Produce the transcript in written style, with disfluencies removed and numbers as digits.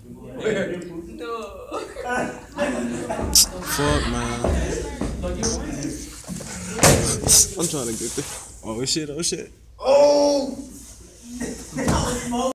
No. Fuck, man. I'm trying to get this. Oh shit, oh shit. Oh!